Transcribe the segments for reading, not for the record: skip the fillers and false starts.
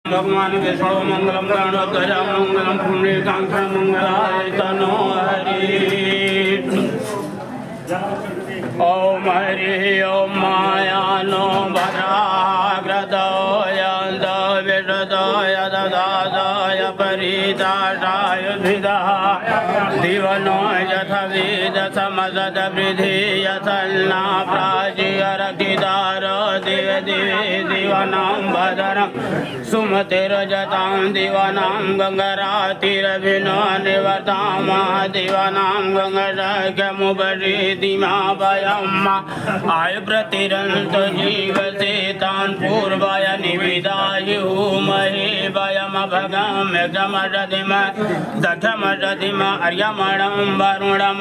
भगवान विष्णु मंगलम गणोत्तरा मंगलम पुण्यकांक्षा मंगलाय तनो हरि। ओम हरि ओम मायानो भद्राग्रदोय विषदोय ददादोय परिताटाय धिदा दिवनो यथवेद समदद वृद्धि यथन्ना प्राचीरकिदारो दिव दिवे दिवनां भद्रं सुमतिरजतां दिवानां गंगरातिरभिनो निवर्तां दिवानां गंगरागमुपरीतिमाभयम् आय प्रतिरन्त जीवसे तान् पूर्वाय निविदायुमहे वयमभगम्यगमरदिम दठमरदिम अर्यमणं वरुणम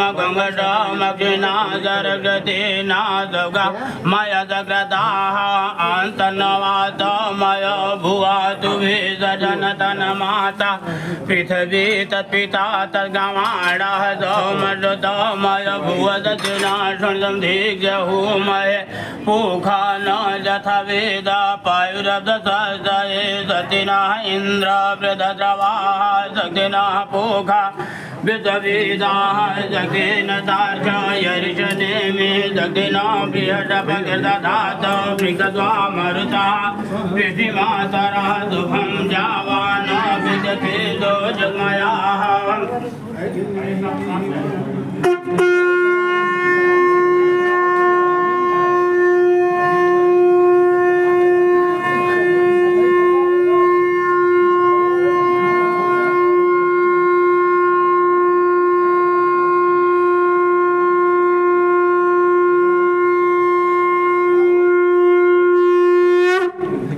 गङ्गडामक्षिणादर्गतेनादगा मयदग्रदाः अन्तर्नवातमय भुवातु भेषजनतनमाता पृथिवी तत्पिता तद्गमाणः सोमरुतमय भुवदतिनाशुन्दं दीर्घहुमये पूखा न यथा वेद पायुरब्धसहस्रये सतिनः इन्द्र वृद्धद्रवाः शक्तिनः पूखा विद्वेदाः जगेन तार्क्ष्यर्षनेमि जगेन बृहदपकृतधात मृगद्वामरुतः पृथिमातरः दुःखं जावान विदधेदो जगमयाः।